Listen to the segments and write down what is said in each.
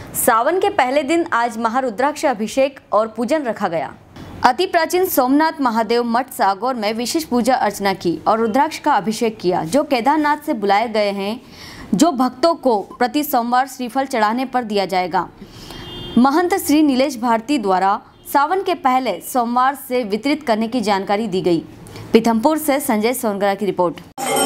सावन के पहले दिन आज महारुद्राक्ष अभिषेक और पूजन रखा गया। अति प्राचीन सोमनाथ महादेव मठ सागौर में विशेष पूजा अर्चना की और रुद्राक्ष का अभिषेक किया, जो केदारनाथ से बुलाए गए हैं, जो भक्तों को प्रति सोमवार श्रीफल चढ़ाने पर दिया जाएगा। महंत श्री नीलेश भारती द्वारा सावन के पहले सोमवार से वितरित करने की जानकारी दी गई। पीथमपुर से संजय सोनगरा की रिपोर्ट।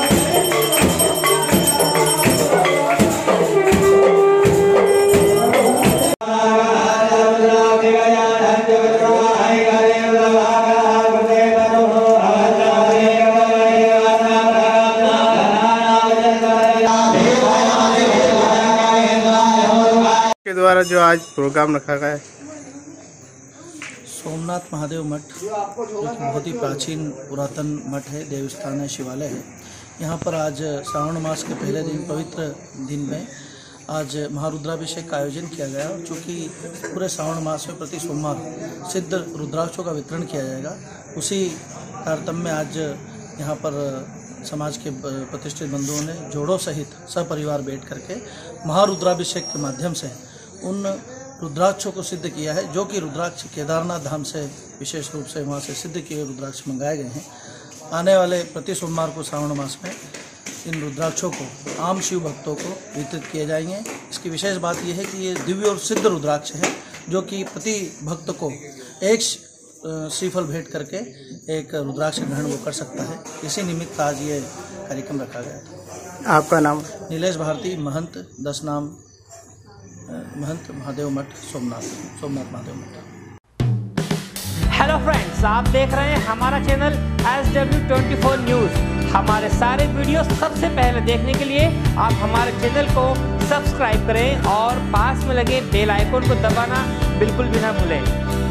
के द्वारा जो आज प्रोग्राम रखा गया है, सोमनाथ महादेव मठ जो कि बहुत ही प्राचीन पुरातन मठ है, देवस्थान है, शिवालय है। यहाँ पर आज श्रावण मास के पहले दिन पवित्र दिन में आज महारुद्राभिषेक का आयोजन किया गया और चूँकि पूरे श्रावण मास में प्रति सोमवार सिद्ध रुद्राक्षों का वितरण किया जाएगा, उसी तारतम्य में आज यहाँ पर समाज के प्रतिष्ठित बंधुओं ने जोड़ों सहित सपरिवार बैठ करके महारुद्राभिषेक के माध्यम से उन रुद्राक्षों को सिद्ध किया है, जो कि रुद्राक्ष केदारनाथ धाम से विशेष रूप से वहाँ से सिद्ध किए रुद्राक्ष मंगाए गए हैं। आने वाले प्रति सोमवार को श्रावण मास में इन रुद्राक्षों को आम शिव भक्तों को वितरित किए जाएंगे। इसकी विशेष बात यह है कि ये दिव्य और सिद्ध रुद्राक्ष है, जो कि प्रति भक्त को एक श्रीफल भेंट करके एक रुद्राक्ष ग्रहण वो कर सकता है। इसी निमित्त आज ये कार्यक्रम रखा गया था। आपका नाम? नीलेश भारती, महंत, 10 नाम महंत महादेव मठ सोमनाथ महादेव मठ। हेलो फ्रेंड्स, आप देख रहे हैं हमारा चैनल SW24 न्यूज़। हमारे सारे वीडियो सबसे पहले देखने के लिए आप हमारे चैनल को सब्सक्राइब करें और पास में लगे बेल आइकन को दबाना बिल्कुल भी ना भूलें।